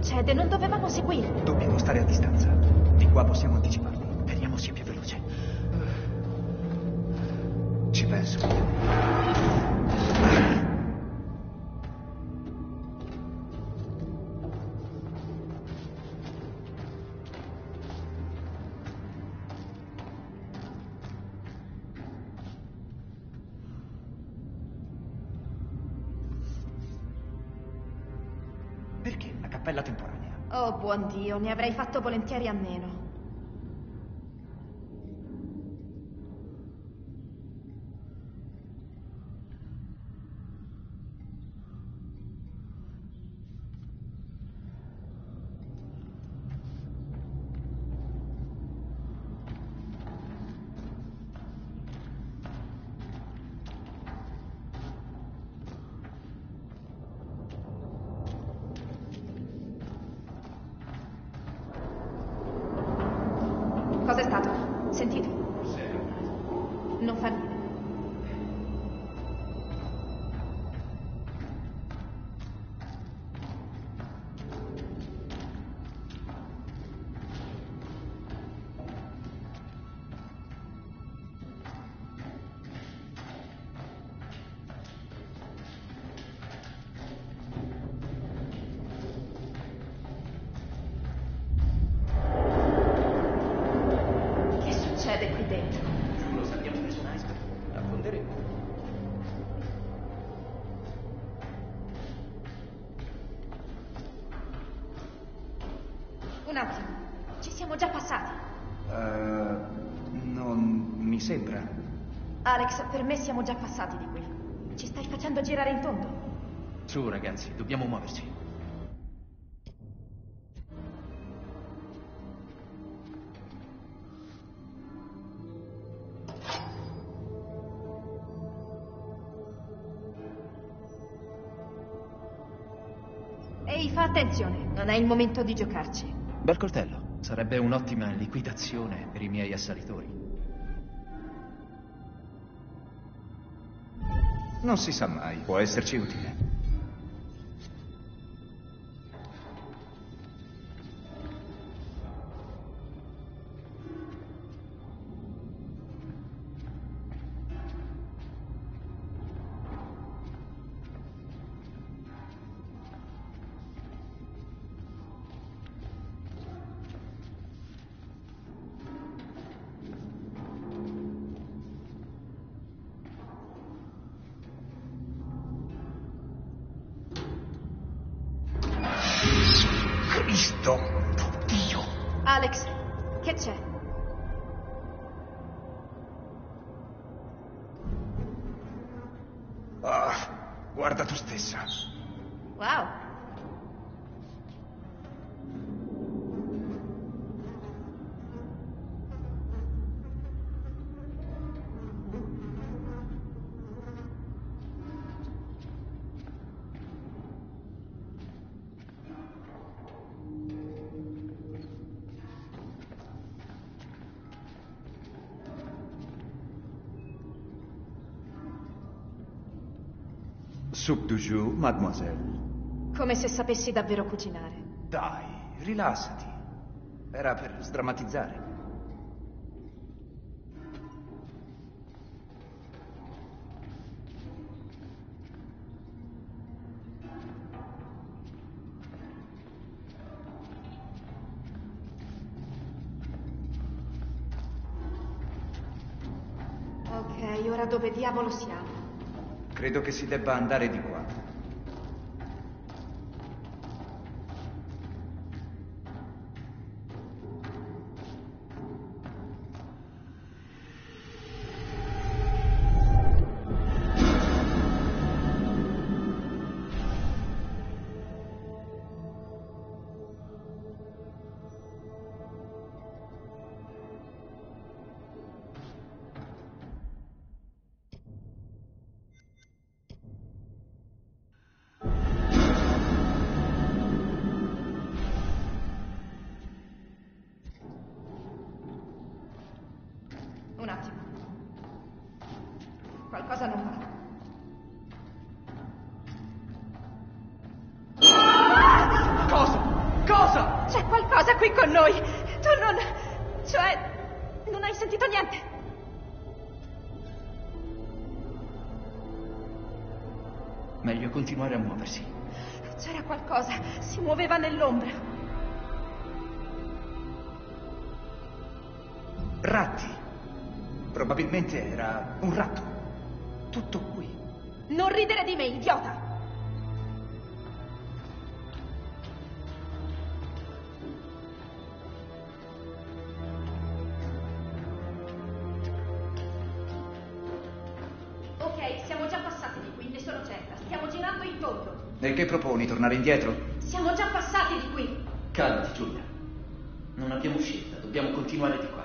succede? Non dovevamo seguirli. Dobbiamo stare a distanza. Di qua possiamo anticiparli. Speriamo sia più veloce. Ci penso. Perché una cappella temporanea? Oh, buon Dio, ne avrei fatto volentieri a meno. Cos'è stato? Sentito? Non fa niente. Che succede qui dentro? Giuro, se abbiamo preso un iceberg, affonderemo. Un attimo, ci siamo già passati. Non mi sembra. Alex, per me siamo già passati di qui. Ci stai facendo girare in tondo. Su, ragazzi, dobbiamo muoverci. Ehi, fa attenzione, non è il momento di giocarci. Bel coltello. Sarebbe un'ottima liquidazione per i miei assalitori. Non si sa mai, può esserci utile. Cristo! Dio! Alex, che c'è? Guarda tu stessa. Wow. Soup du jour, mademoiselle. Come se sapessi davvero cucinare. Dai, rilassati. Era per sdrammatizzare. Ok, ora dove diavolo siamo? Credo che si debba andare di qua. qualcosa qui con noi. Tu non... Cioè, non hai sentito niente? Meglio continuare a muoversi. C'era qualcosa, si muoveva nell'ombra. Ratti. Probabilmente era un ratto. Tutto qui. Non ridere di me, idiota! Ok, siamo già passati di qui, ne sono certa. Stiamo girando in tondo. E che proponi? Tornare indietro? Siamo già passati di qui. Calmati, Giulia. Non abbiamo scelta, dobbiamo continuare di qua.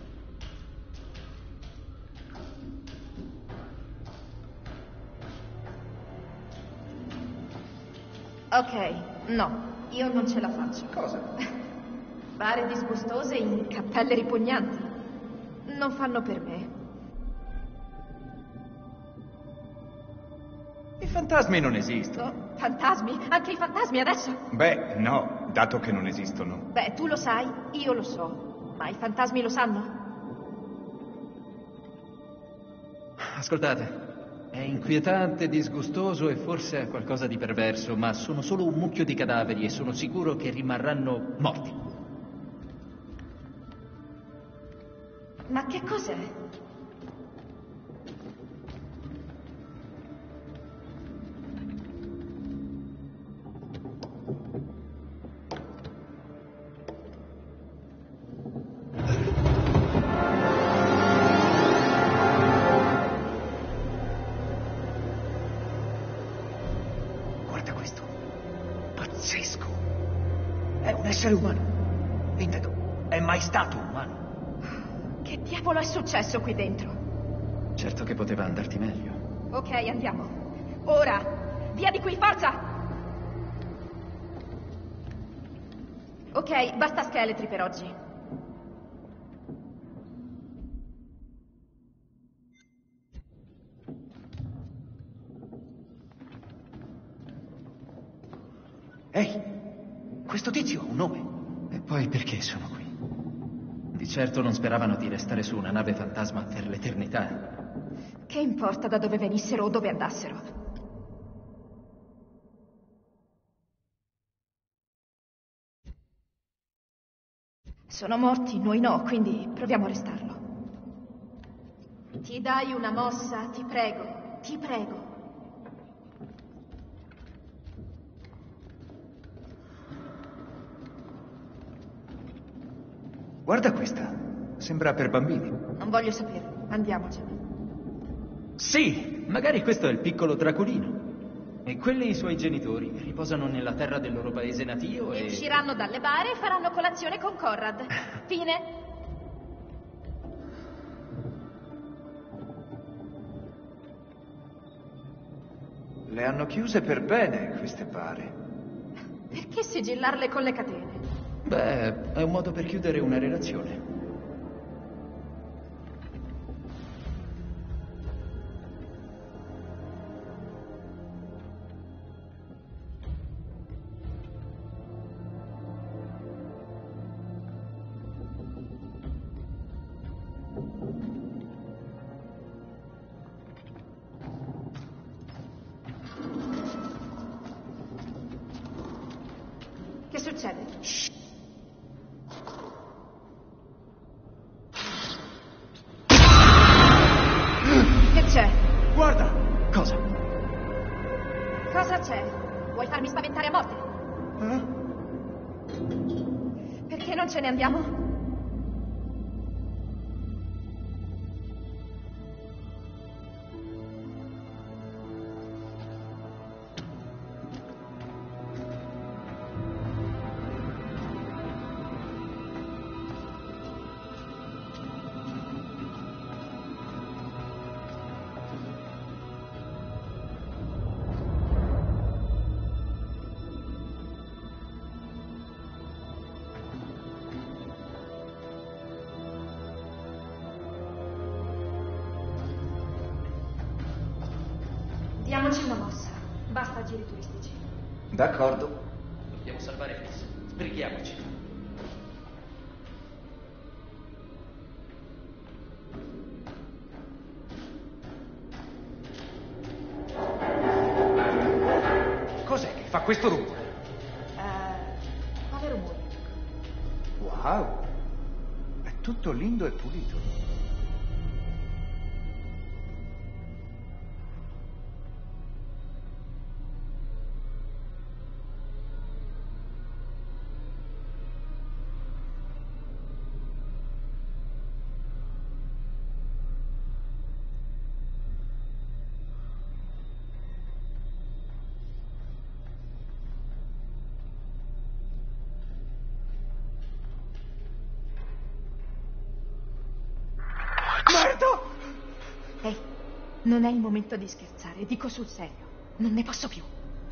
Ok, no, io non ce la faccio. Cosa? Bare disgustose in cappelle ripugnanti. Non fanno per me. I fantasmi non esistono. Oh, fantasmi? Anche i fantasmi adesso? Beh, no, dato che non esistono. Beh, tu lo sai, io lo so. Ma i fantasmi lo sanno? Ascoltate, è inquietante, disgustoso e forse ha qualcosa di perverso, ma sono solo un mucchio di cadaveri e sono sicuro che rimarranno morti. Ma che cos'è? Guarda questo. Pazzesco. È un essere umano. Intendo, è mai stato umano. Che diavolo è successo qui dentro? Certo che poteva andarti meglio. Ok, andiamo. Ora! Via di qui, forza! Ok, basta scheletri per oggi. Ehi, questo tizio ha un nome. E poi perché sono qui? Di certo non speravano di restare su una nave fantasma per l'eternità. Che importa da dove venissero o dove andassero? Sono morti, noi no, quindi proviamo a restarlo. Ti dai una mossa, ti prego, ti prego. Guarda questa. Sembra per bambini. Non voglio sapere, andiamocene. Sì, magari questo è il piccolo Draculino. E quelli i suoi genitori riposano nella terra del loro paese natio e... Usciranno dalle bare e faranno colazione con Conrad. Fine. Le hanno chiuse per bene, queste bare. Perché sigillarle con le catene? Beh, è un modo per chiudere una relazione. Che succede? Che c'è? Guarda! Cosa? Cosa c'è? Vuoi farmi spaventare a morte? Perché non ce ne andiamo? Diamoci una mossa. Basta giri turistici. D'accordo. Dobbiamo salvare Chris. Sbrighiamoci. fa questo rumore? Quale rumore? Wow! È tutto lindo e pulito. Merda! Ehi, non è il momento di scherzare, dico sul serio. Non ne posso più.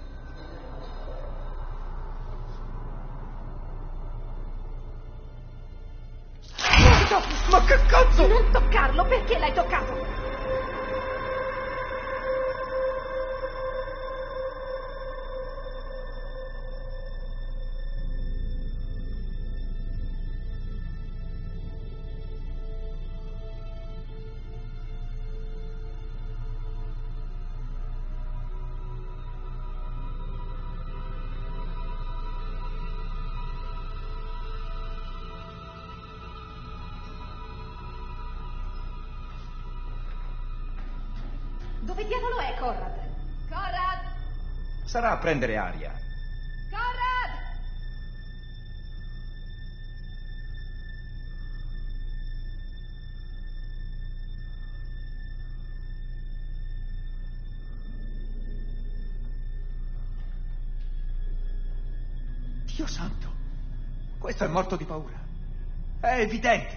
Merda! Ma che cazzo? Non toccarlo, perché l'hai toccato? Dove diavolo è Conrad? Conrad! Sarà a prendere aria. Conrad! Dio santo! Questo è morto di paura. È evidente.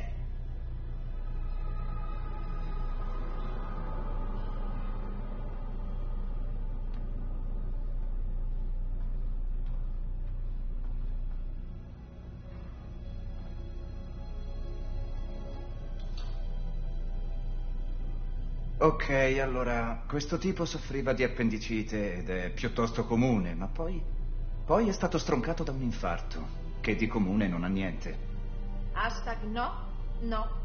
Ok, allora, questo tipo soffriva di appendicite ed è piuttosto comune, ma poi è stato stroncato da un infarto, che di comune non ha niente. Hashtag no, no.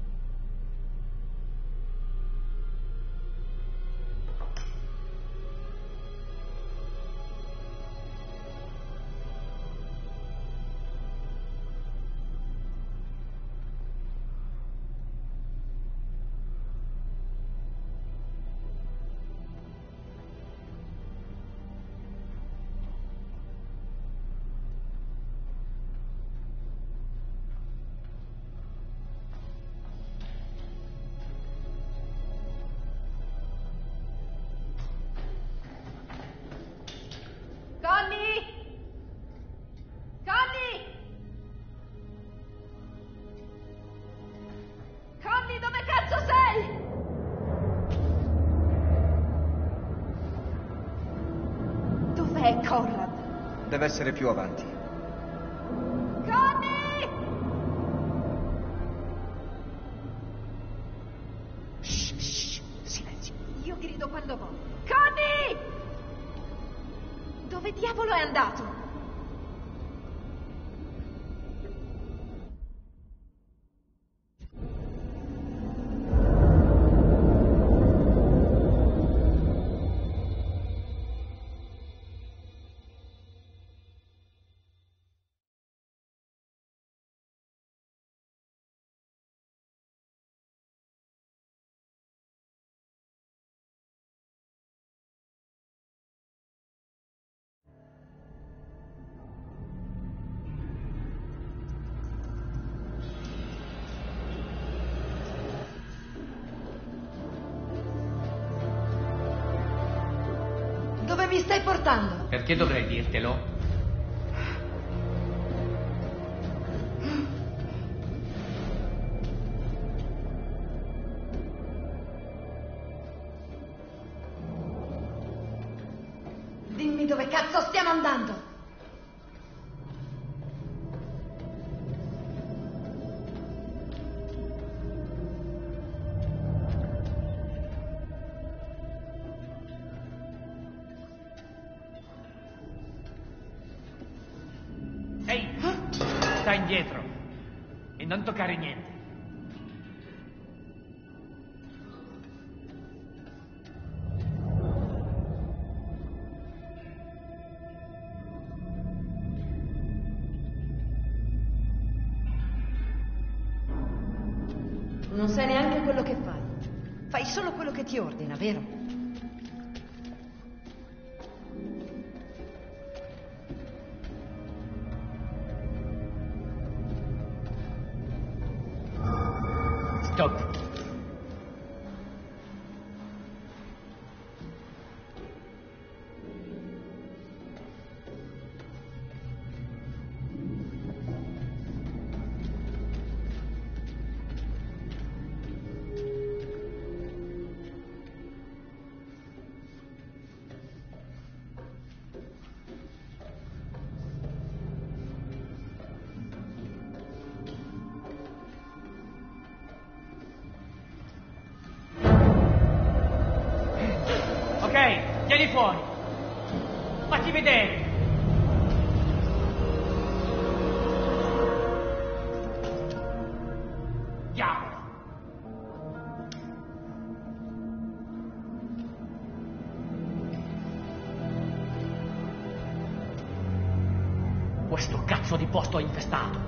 Connie! Connie! Connie, dove cazzo sei? Dov'è Conrad? Deve essere più avanti. Connie! Shh, silenzio. Io grido quando voglio. Connie! Dove diavolo è andato? Dove mi stai portando? Perché dovrei dirtelo? Dimmi dove cazzo stiamo andando. Ehi, sta indietro e non toccare niente. Non sai neanche quello che fai. Fai solo quello che ti ordina, vero? Stop. Ok, vieni fuori. Fatti vedere. Diavolo. Questo cazzo di posto è infestato.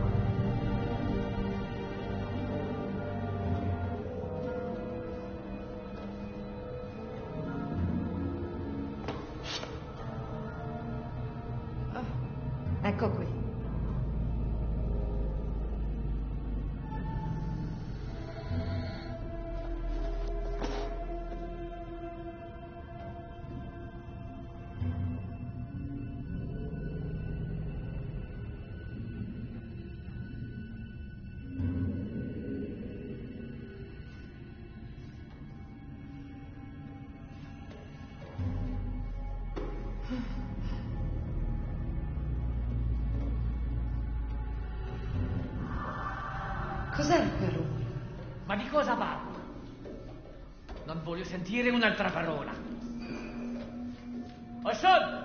Ecco qui. Cos'è quel rumore? Ma di cosa parli? Non voglio sentire un'altra parola. Orson!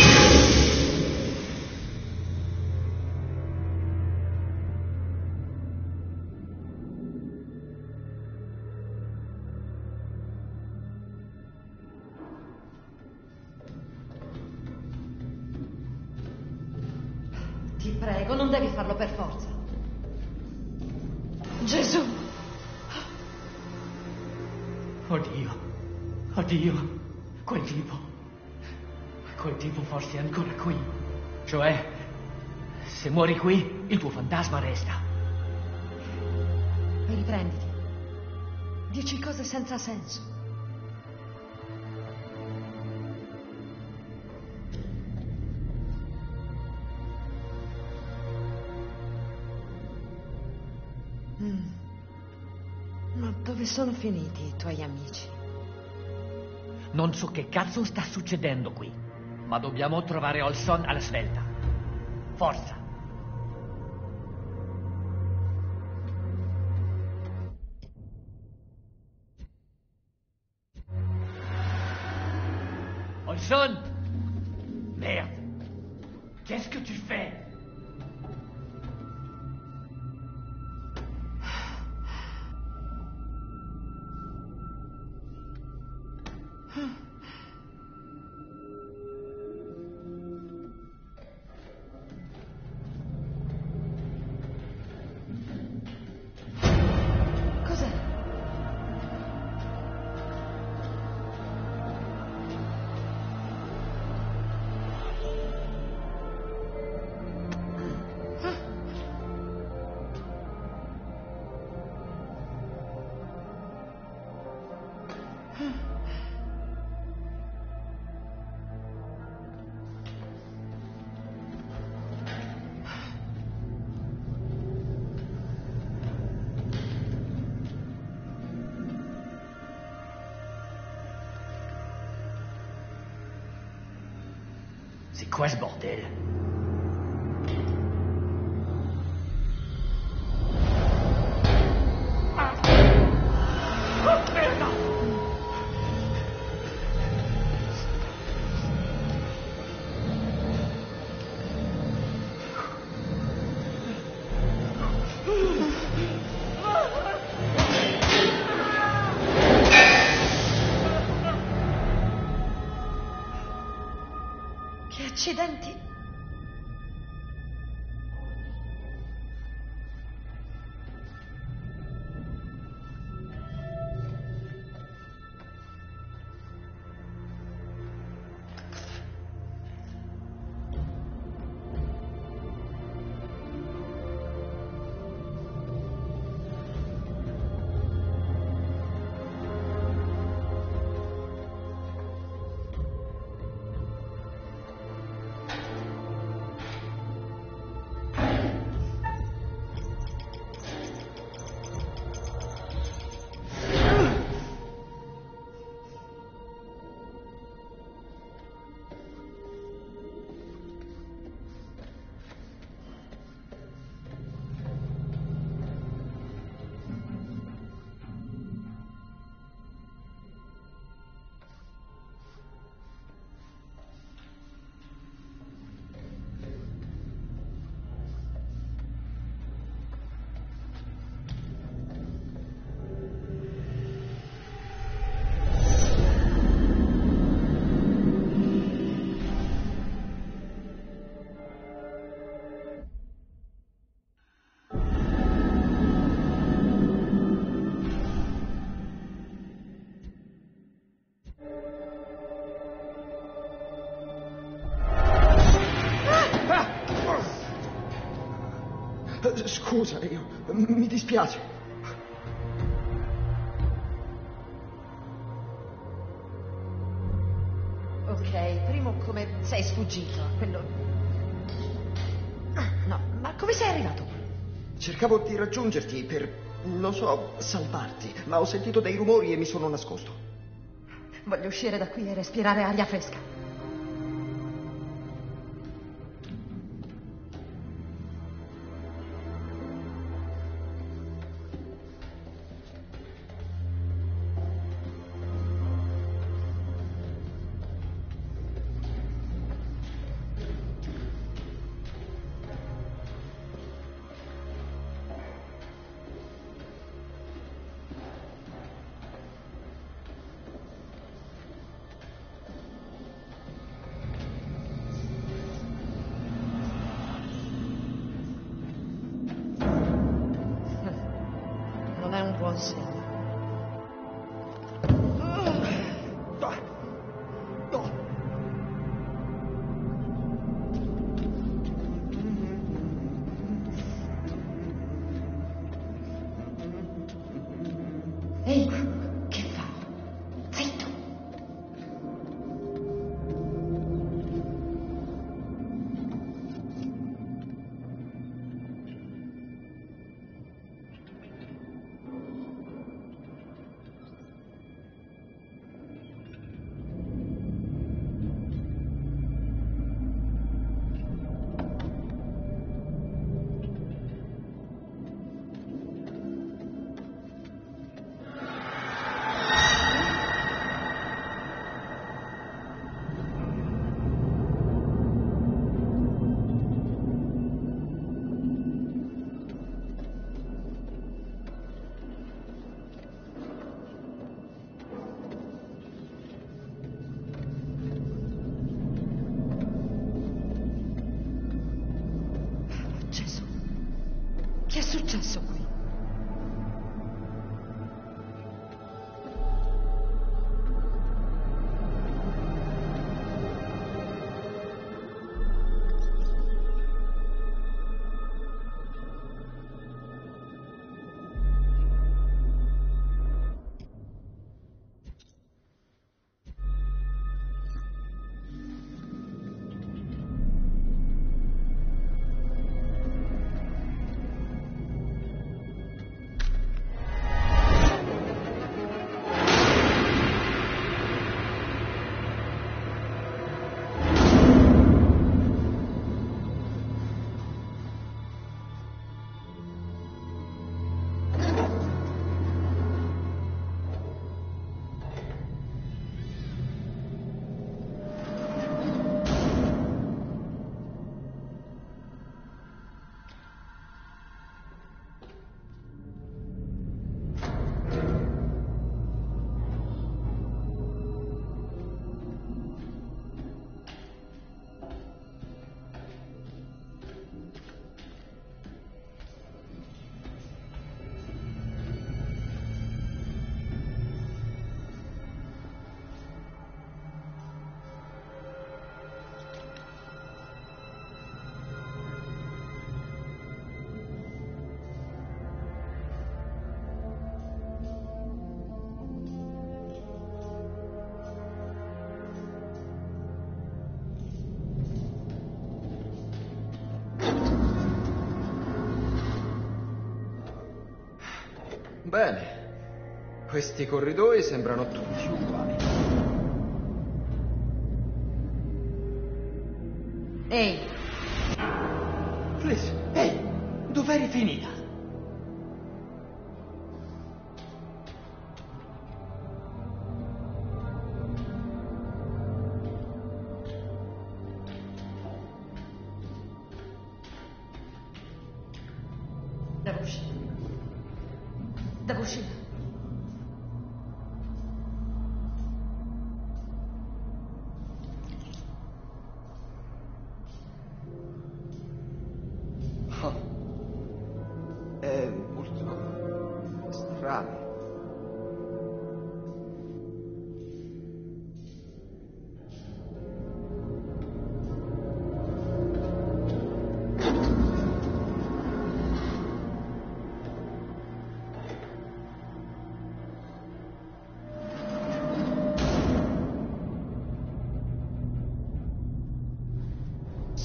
Ti prego, non devi farlo per forza. Gesù! Oddio, oddio, quel tipo forse è ancora qui. Cioè, se muori qui, il tuo fantasma resta. Riprenditi. Dici cose senza senso. Ma dove sono finiti i tuoi amici? Non so che cazzo sta succedendo qui, ma dobbiamo trovare Olson alla svelta. Forza! Olson! Merde! Qu'est-ce que tu fais? Cos'è? C'est quoi ce bordel? Oh, merda! Che accidenti! Scusa, mi dispiace. Ok, primo come sei sfuggito. Quello... No, ma come sei arrivato qui? Cercavo di raggiungerti per, non so, salvarti, ma ho sentito dei rumori e mi sono nascosto. Voglio uscire da qui e respirare aria fresca. Non è un buon segno. Ehi, che fa? Zitto! Gesù, che è successo qui? Bene, questi corridoi sembrano tutti uguali. Ehi, Liz, ehi, dov'eri finita? devo uscire. Devo uscire. Oh. È molto strano.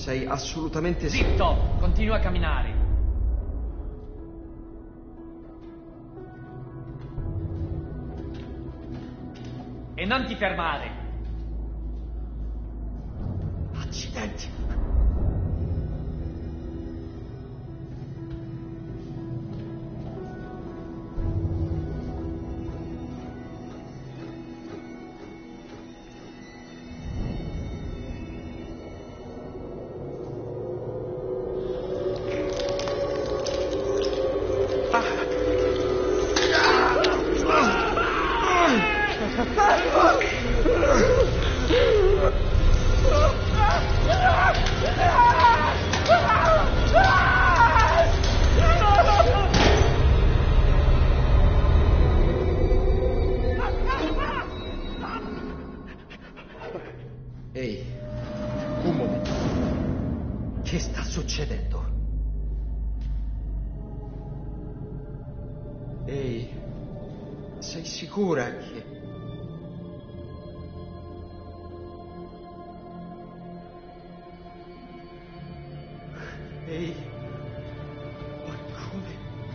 Sei assolutamente... Zitto! Continua a camminare. E non ti fermare. Accidenti. Ehi, un momento. Che sta succedendo? Ehi, sei sicura che... Ehi, ma come?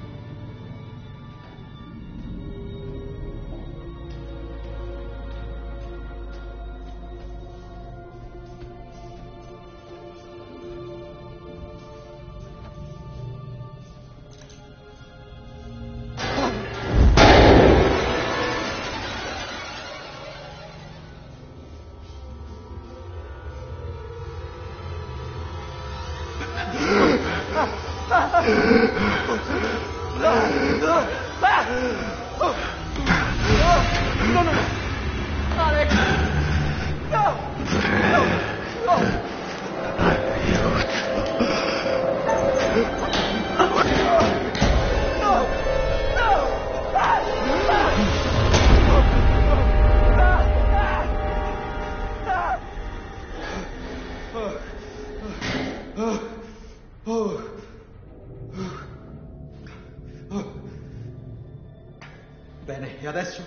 Bene, e adesso?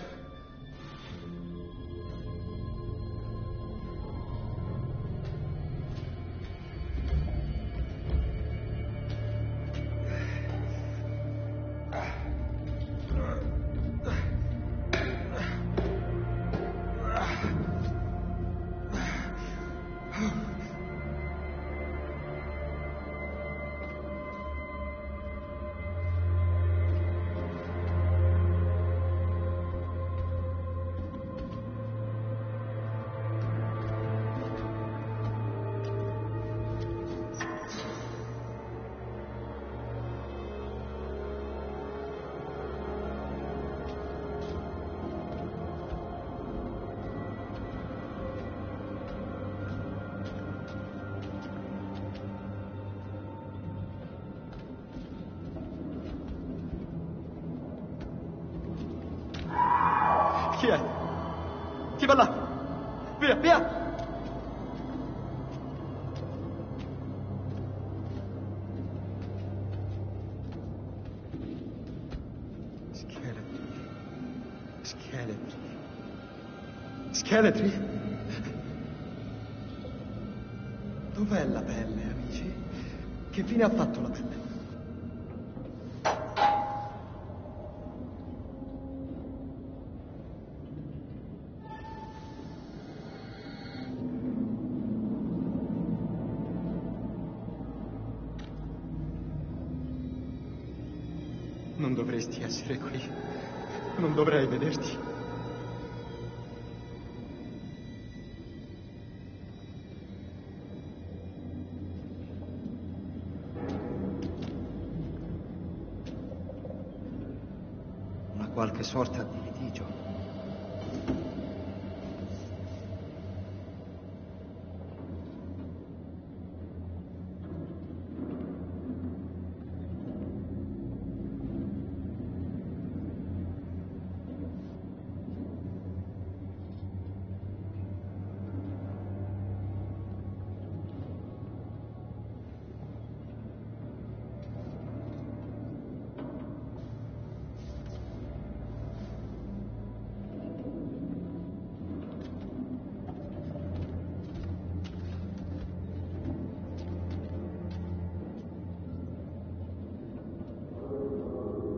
Chi è? Chi va là? Via, via! Scheletri? Dov'è la pelle, amici? Che fine ha fatto la pelle? Non dovresti essere qui. Non dovrei vederti. Una qualche sorta di litigio.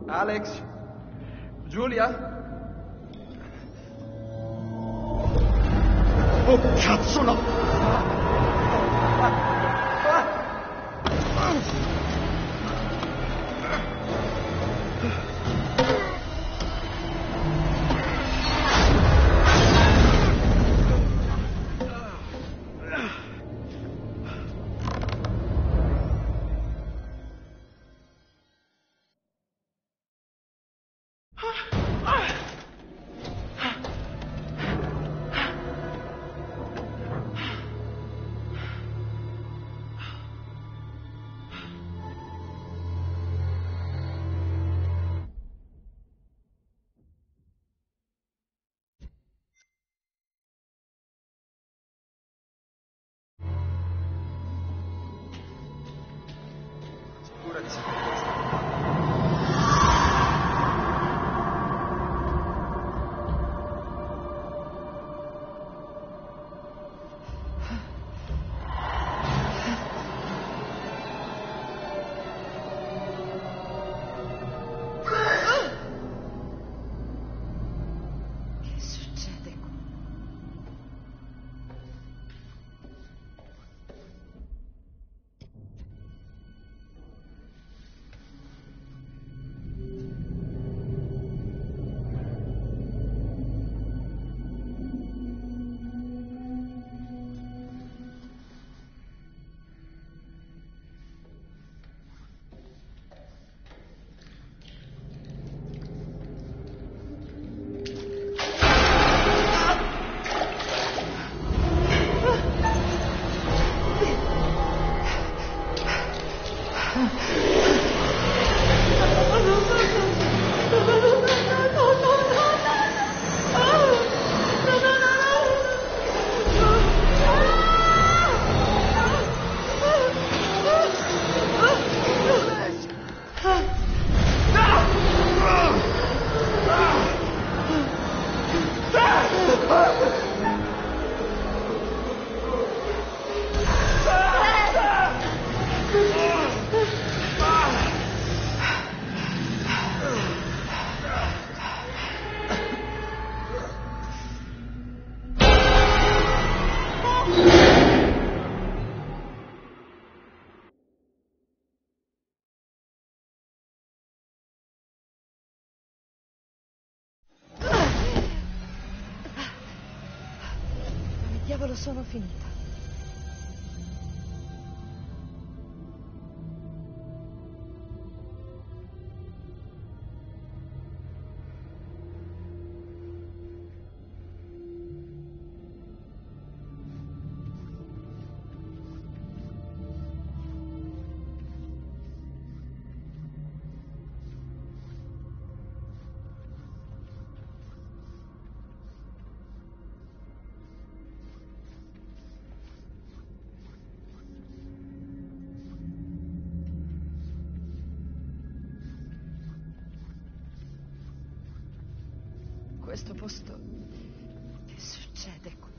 Alex? Giulia? Oh, cazzo, no! Diavolo, sono finita. Questo posto... Che succede qui?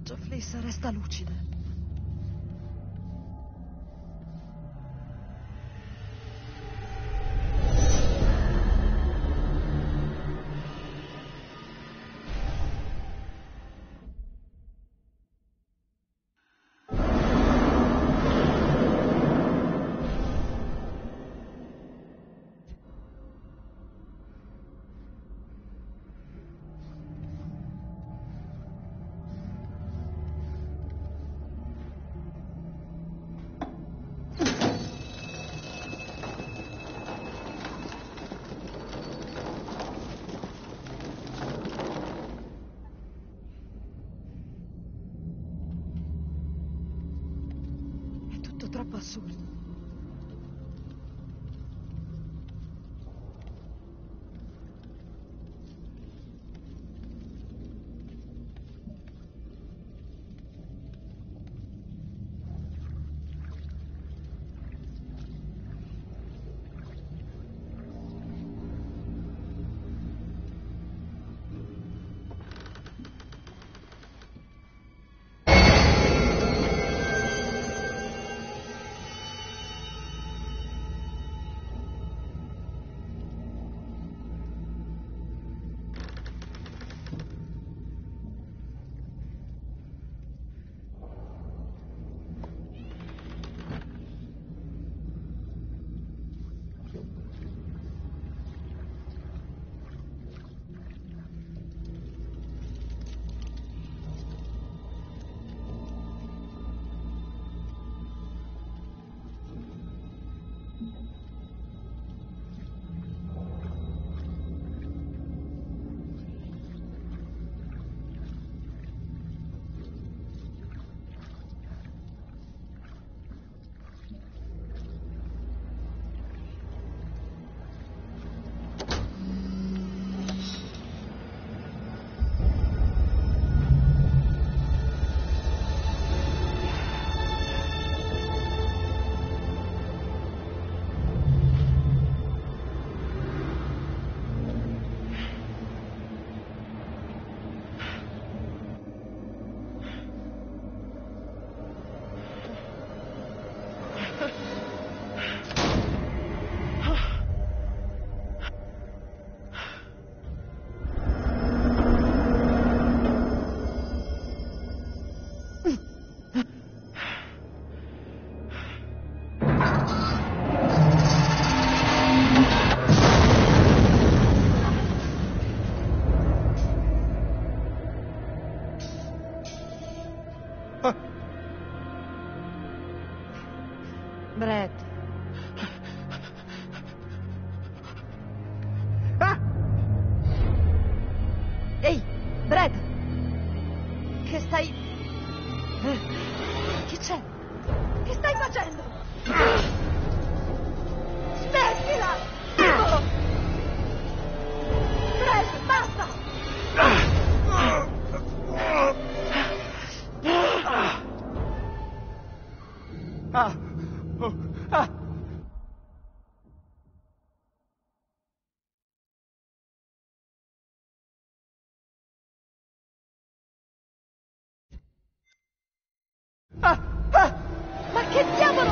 Coraggio, Fliss, resta lucida. Troppo assurdo. Brett. Ah! Ehi, Brett! Che stai... Che c'è? Che stai facendo? Smettila! Brett, basta! Ah! Oh! Ah! Ah! Ah! Ma che diavolo!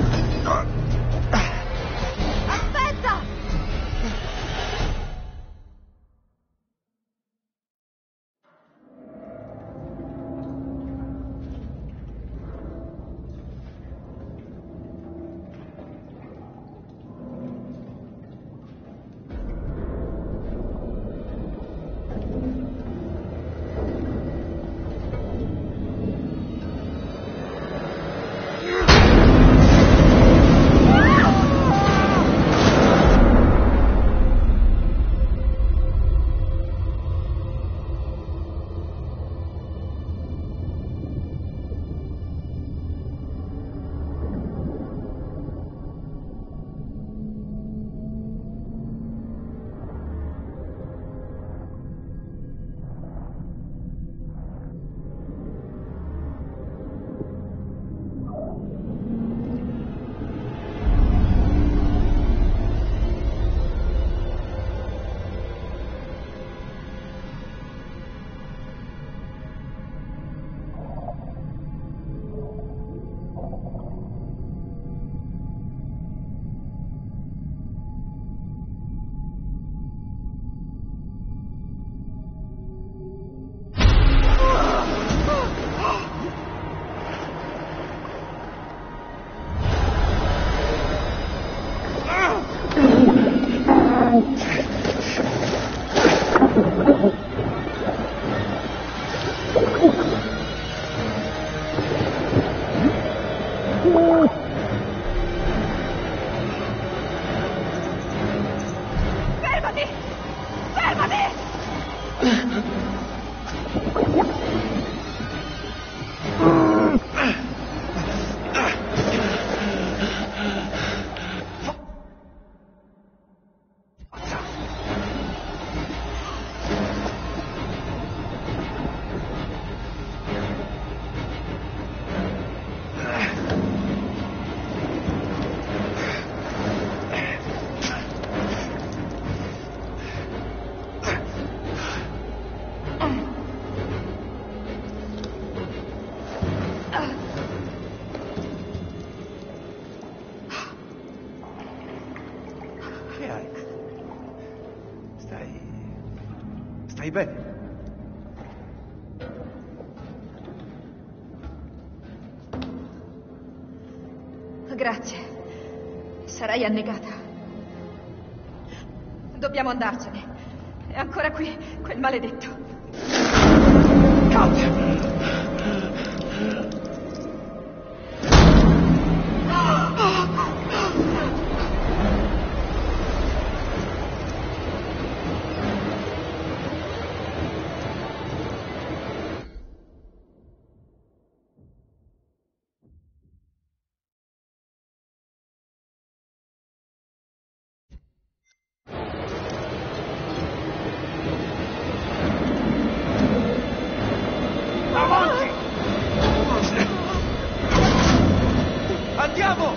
Aspetta! Fermati! Fermati! Che hai? Stai bene? Grazie. Sarei annegata. Dobbiamo andarcene. È ancora qui, quel maledetto. Avanti! Andiamo!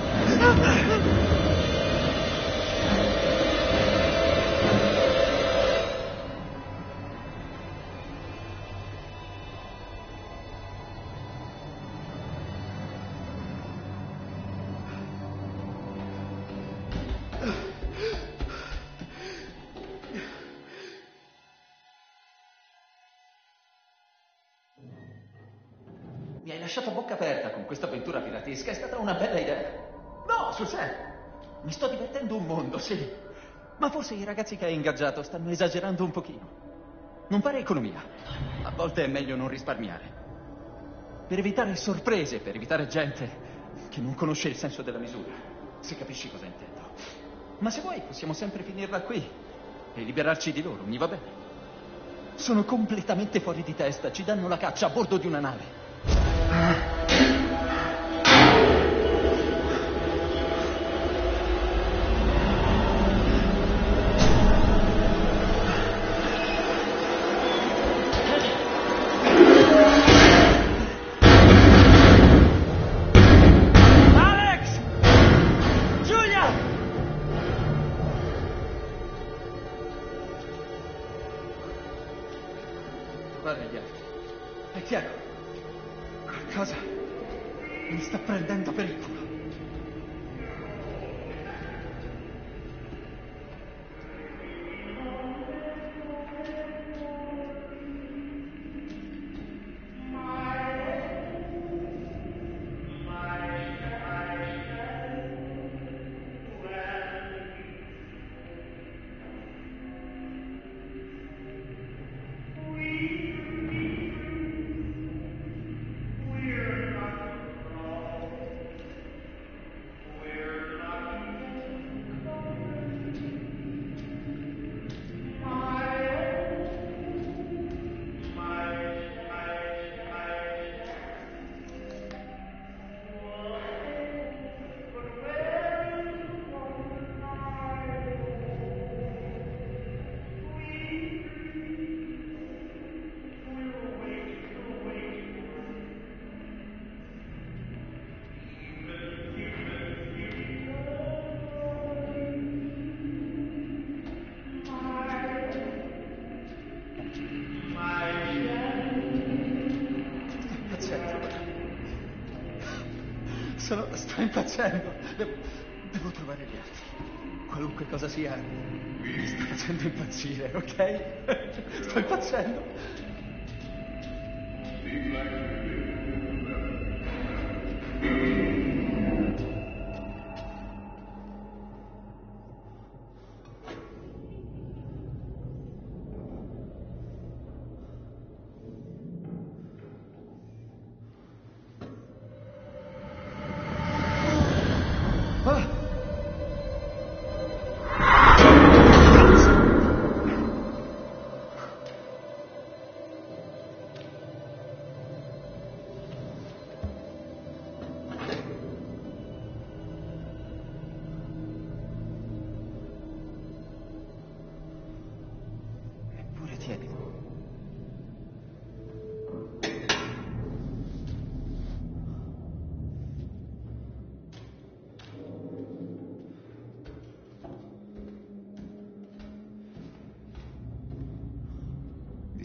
Mi hai lasciato a bocca aperta con questa avventura piratesca, è stata una bella idea. No, sul serio. Mi sto divertendo un mondo, sì. Ma forse i ragazzi che hai ingaggiato stanno esagerando un pochino. Non fare economia. A volte è meglio non risparmiare. Per evitare sorprese, per evitare gente che non conosce il senso della misura. Se capisci cosa intendo. Ma se vuoi possiamo sempre finirla qui e liberarci di loro, mi va bene. Sono completamente fuori di testa, ci danno la caccia a bordo di una nave. Alex! Giulia! Guarda gli altri. È chiaro. Qualcosa mi sta prendendo per il culo. Sto impazzendo. Devo trovare gli altri. Qualunque cosa sia, mi sta facendo impazzire, ok? Sto impazzendo.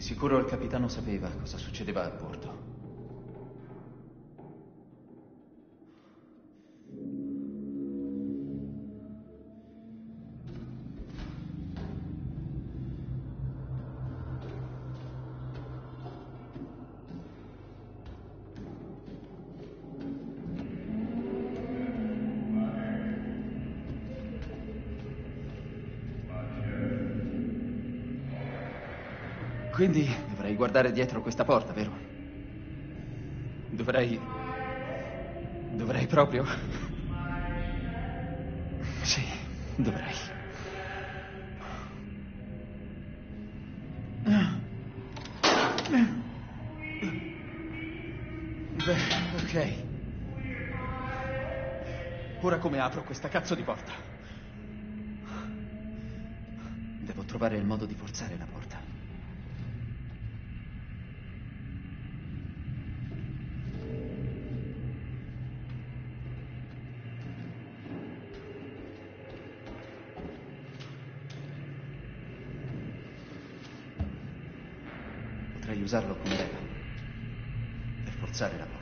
sicuro il capitano sapeva cosa succedeva a bordo. Quindi dovrei guardare dietro questa porta, vero? Dovrei proprio? Sì, dovrei. Beh, ok. Ora come apro questa cazzo di porta? Devo trovare il modo di forzare la porta. Potrei usarlo come leva per forzare la porta.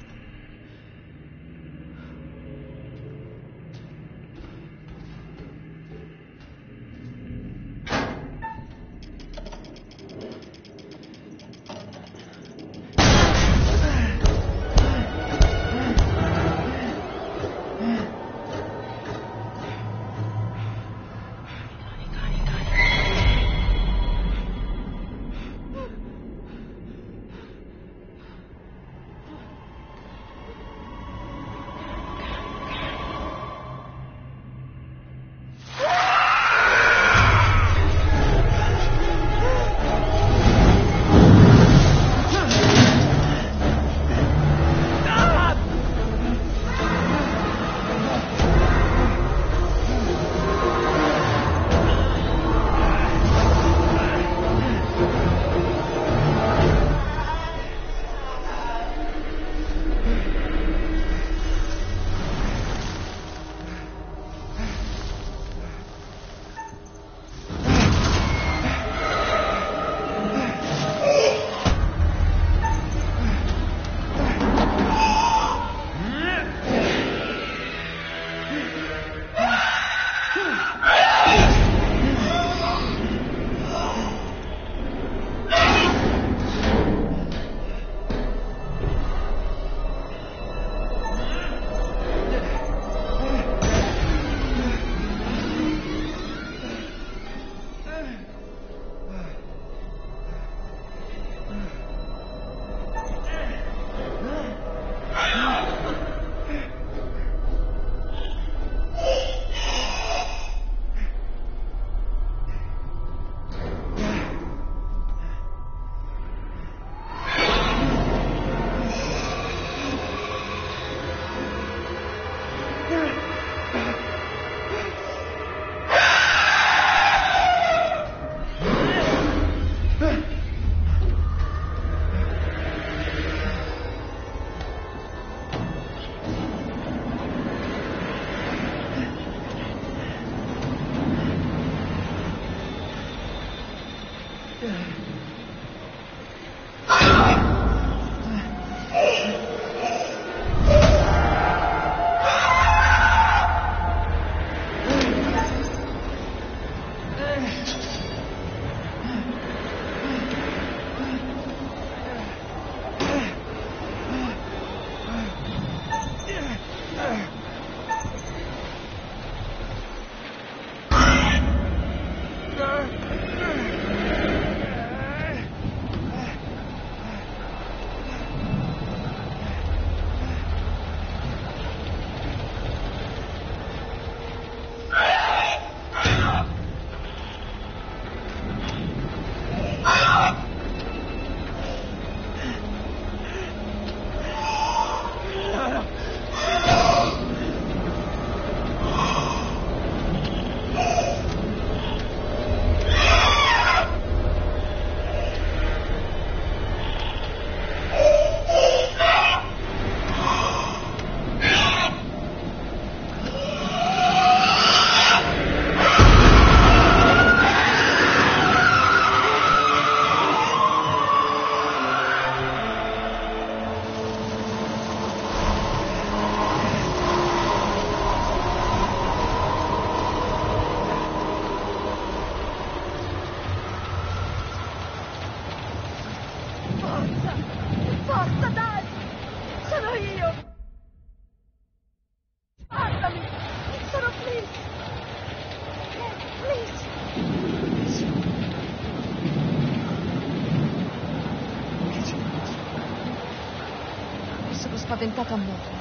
tentato a morire.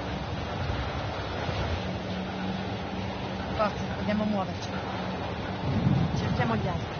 Forza, dobbiamo muoverci. Cerchiamo gli altri.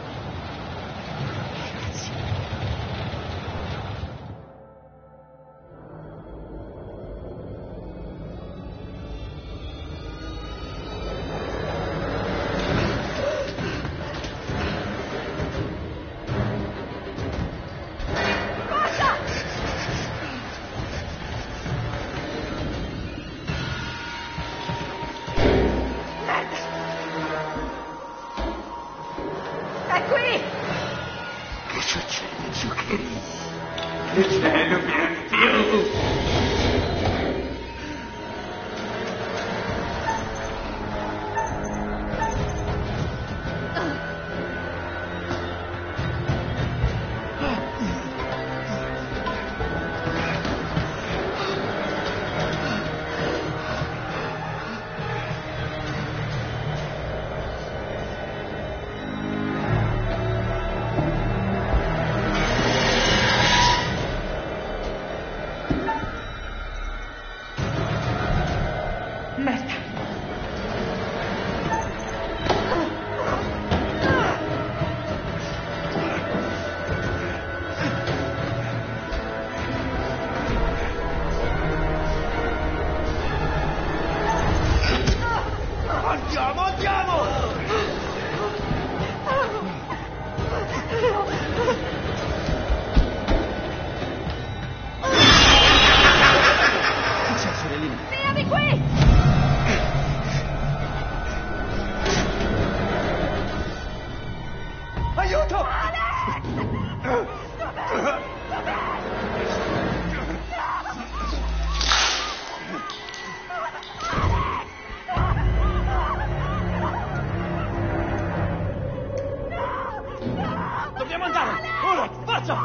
Dobbiamo andare! Ora! Forza!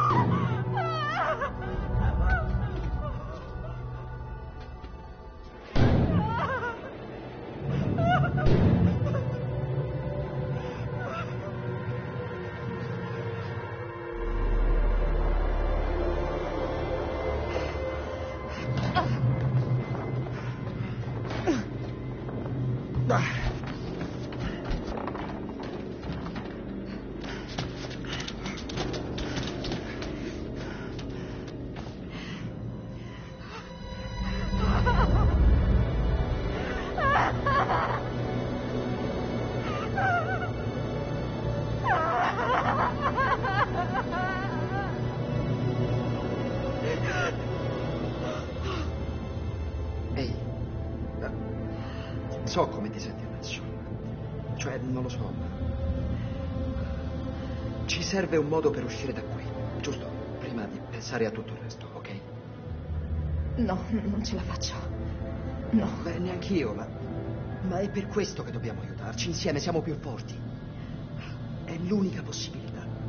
Ehi, so come ti senti adesso. Cioè, non lo so. Ci serve un modo per uscire da qui, giusto? Prima di pensare a tutto il resto, ok? No, non ce la faccio. No. Beh, neanch'io, ma è per questo che dobbiamo aiutarci. Insieme siamo più forti. È l'unica possibilità.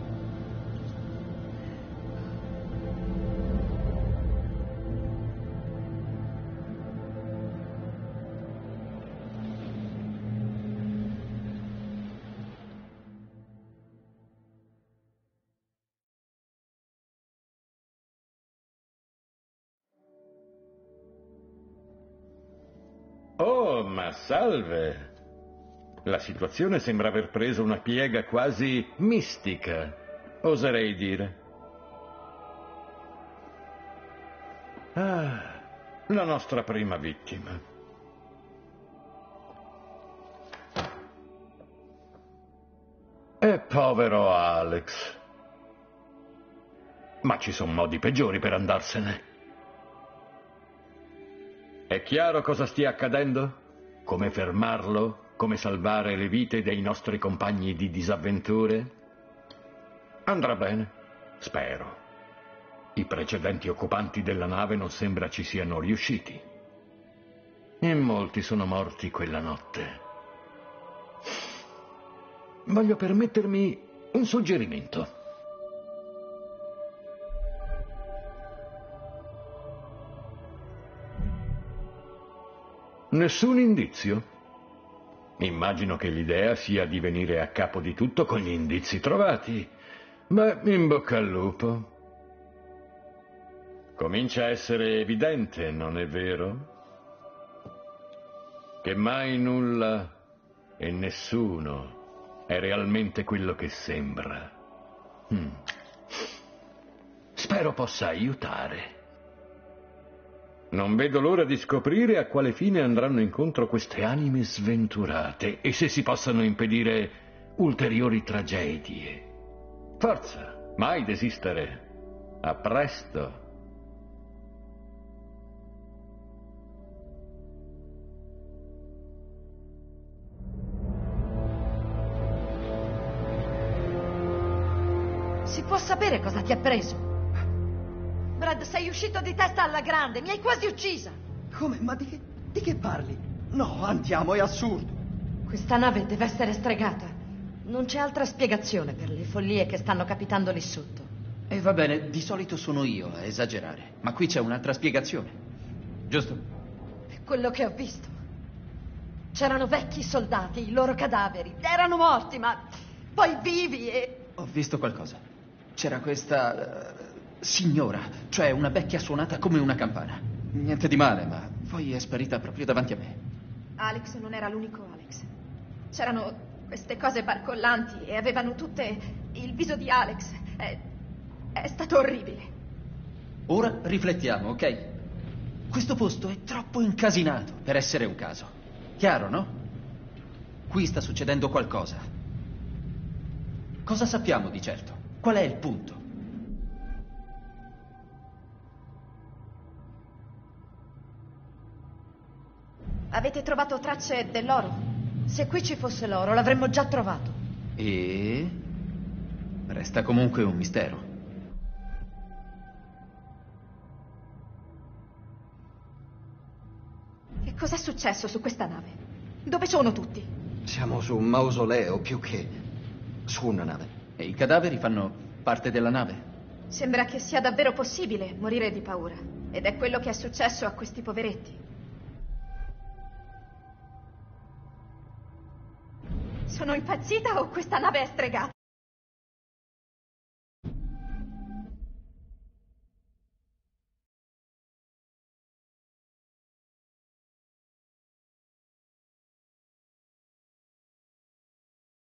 Oh, ma salve! La situazione sembra aver preso una piega quasi mistica, oserei dire. Ah, la nostra prima vittima. E povero Alex. Ma ci sono modi peggiori per andarsene. È chiaro cosa stia accadendo? Come fermarlo? Come salvare le vite dei nostri compagni di disavventure? Andrà bene, spero. I precedenti occupanti della nave non sembra ci siano riusciti. In molti sono morti quella notte. Voglio permettermi un suggerimento. Nessun indizio? Immagino che l'idea sia di venire a capo di tutto con gli indizi trovati. Beh, in bocca al lupo. Comincia a essere evidente, non è vero? Che mai nulla e nessuno è realmente quello che sembra. Spero possa aiutare. Non vedo l'ora di scoprire a quale fine andranno incontro queste anime sventurate e se si possano impedire ulteriori tragedie. Forza, mai desistere. A presto. Si può sapere cosa ti ha preso? Brad, sei uscito di testa alla grande, mi hai quasi uccisa. Come? Ma di che parli? No, andiamo, è assurdo. Questa nave deve essere stregata. Non c'è altra spiegazione per le follie che stanno capitando lì sotto. E va bene, di solito sono io a esagerare, ma qui c'è un'altra spiegazione. Giusto? È quello che ho visto. C'erano vecchi soldati, i loro cadaveri. Erano morti, ma poi vivi e... Ho visto qualcosa. C'era questa signora, cioè una vecchia suonata come una campana. Niente di male, ma poi è sparita proprio davanti a me. Alex non era l'unico Alex. C'erano queste cose barcollanti e avevano tutte il viso di Alex. È stato orribile. Ora riflettiamo, ok? Questo posto è troppo incasinato per essere un caso. Chiaro, no? Qui sta succedendo qualcosa. Cosa sappiamo di certo? Qual è il punto? Avete trovato tracce dell'oro? Se qui ci fosse l'oro, l'avremmo già trovato. E resta comunque un mistero. Che cos'è successo su questa nave? Dove sono tutti? Siamo su un mausoleo più che su una nave. E i cadaveri fanno parte della nave? Sembra che sia davvero possibile morire di paura. Ed è quello che è successo a questi poveretti. Sono impazzita o questa nave è stregata?